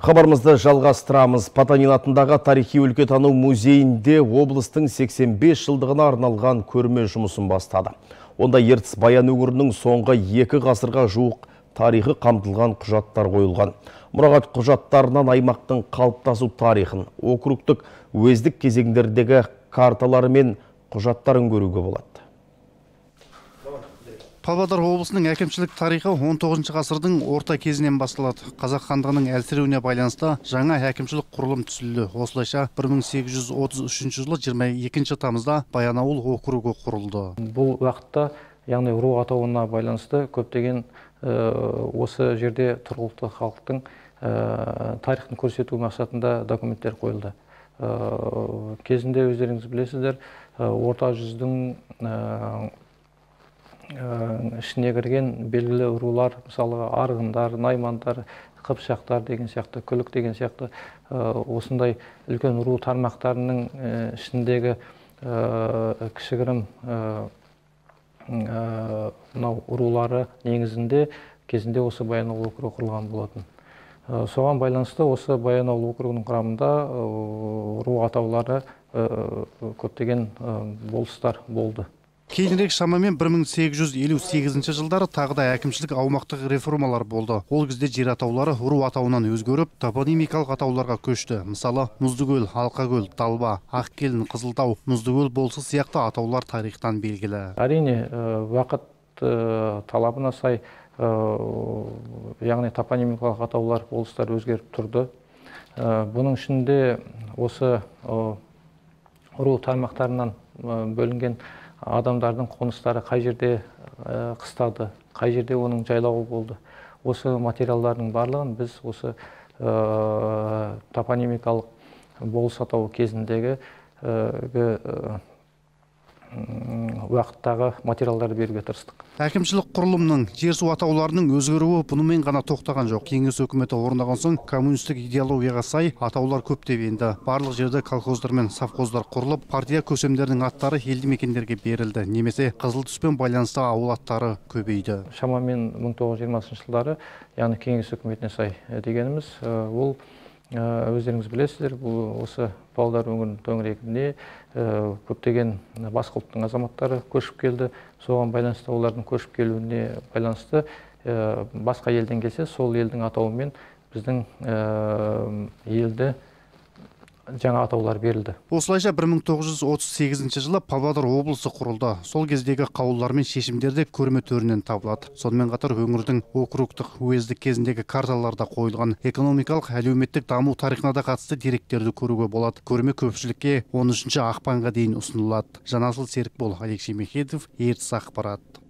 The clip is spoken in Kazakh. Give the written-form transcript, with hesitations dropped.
Хабарымызды жалғастырамыз. Потанин атындағы тарихи өлкетану музейінде облыстың 85 жылдығына арналған көрме жұмысын бастады. Онда Ертіс Баян өңірінің соңғы 2 ғасырға жуық тарихы қамтылған құжаттар қойылған. Мұрағат құжаттарынан аймақтың қалыптасу тарихын, округтік уездік кезеңдердегі карталары мен құжаттарын көруге болады. Павлодар облысының әкімшілік тарихы 19 ғасырдың орта кезінен басталады. Қазақ хандығының әлсіреуіне байланысты жаңа әкімшілік құрылым түсілді. Осылайша 1833 жылы 22 тамызда Баянауыл округі құрылды. Бұл уақытта, яғни ру атауына байланысты көптеген осы жерде тұрғылықты халықтың тарихын көрсету мақсатында документтер қойылды. Кезінде өздеріңіз білесіздер, орта жүздің ішіне кірген белгілі рулар, мысалы арғындар, наймандар, қыпшақтар деген сияқты, күлік деген сияқты осындай үлкен ру тармақтарының ішіндегі кішігірім рулары негізінде кезінде осы Баянауыл округі құрылған болатын. Соған байланысты осы Баянауыл округінің құрамында ру атаулары көптеген болыстар болды. Кейінірек шамамен 1858 жылдары тағы да әкімшілік аумақтық реформалар болды. Ол кезде жер атаулары ру атауынан өзгеріп, топонимикалық атауларға көшті. Мысалы, Мұздыкөл, Алқакөл, Далба, Ақкелін, Қызылтау, Мұздыкөл болысы сияқты атаулар тарихтан белгілі. Әрине, уақыт талабына сай, яғни топонимикалық атаулар, болыстар өзгеріп тұрды. Бұның ішінде осы ру тармақтарынан бөлінген адамдардың қоныстары қай жерде қыстады, қай жерде оның жайлауы болды. Осы материалдардың барлығын біз осы топонимикалық болыс атауы кезіндегі уақыттағы материалдарды беруге тырыстық. Әкімшілік құрылымның жер-су атауларының өзгеруі бұнымен ғана тоқтаған жоқ. Кеңес өкіметі орнаған соң коммунистік идеологияға сай атаулар көптеп енді. Барлық жерде колхоздар мен совхоздар құрылып, партия көсемдерінің аттары елді мекендерге берілді. Немесе қызыл түспен байланысты ауыл аттары көбейді. Шамамен 1920 жылдары, яғни кеңес өкіметіне сай дегеніміз, ол өздеріңіз білесіздер, осы Павлодар өңірінің төңірегіне көптеген басқа ұлттың азаматтары көшіп келді. Соған байланысты, олардың көшіп келуіне байланысты басқа елден келсе, сол елдің атауымен біздің елді жаңа атаулар берілді. Осылайша 1938 жылы Павлодар облысы құрылды. Сол кездегі қаулылар мен шешімдерде көрме төрінен табылады. Сонымен қатар өңірдің округтық уездік кезіндегі карталарда қойылған экономикалық, әлеуметтік даму тарихына да қатысты деректерді көруге болады. Көрме көпшілікке 13 ақпанға дейін ұсынылады. Жанасыл Серікбол, Алексей Мехедов, Ертіс ақпарат.